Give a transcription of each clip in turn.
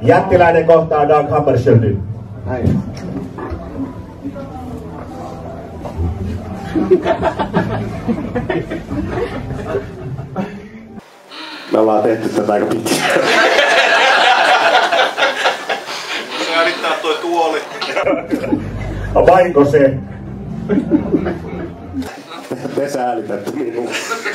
Jättiläinen kohtaa Dag Hammarskjöldin. Näin. Me ollaan tehty tätä aika pitkään. Säädittää toi tuoli. Vaiko se? Te säälitätte minua.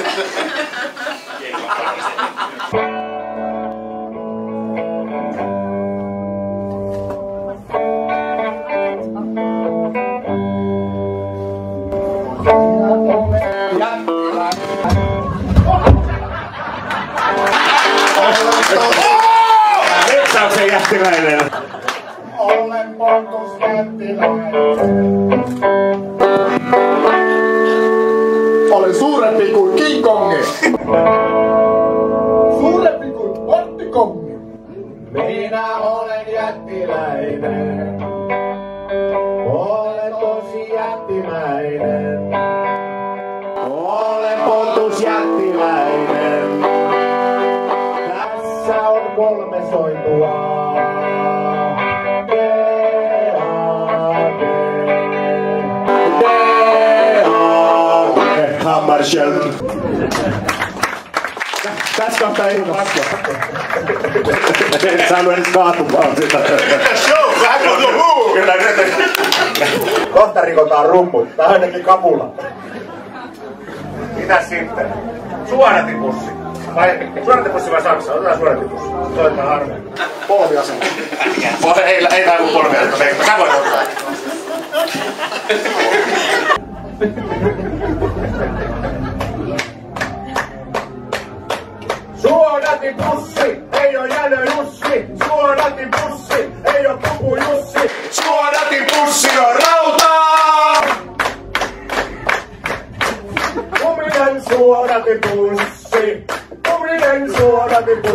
Metsäyksen jättiläinen. Olen Pontus jättiläinen. Olen suurempi kuin King Kong. Suurempi kuin Monty Kong. Minä olen jättiläinen. Olen tosi jättimäinen. Olen Pontus jättiläinen. Tässä on 3 sointua. Hammarskjöld. Tässä kohtaa ei vastaa. En saanut edes kaatumaan sitä. Show, vähän kuin tuo muu! Kyllä, kohta rikotaan rummut. Tai ainakin kapula. Mitäs sitten? Suodatipussi. Suodatipussi vai saksa? Otetaan suodatipussi. Soitetaan armeen. Polviasento. Ei tää mun polviasento. Sä voit ottaa. Suodatipussi, ei oo Jälö Jussi. Suodatipussi, ei oo Pupu Jussi. Suodatipussi on rautaa! Kuminen suodatipussi. Kuminen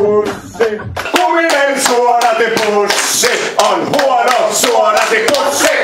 suodatipussi. Kuminen suodatipussi on huono suodatipussi.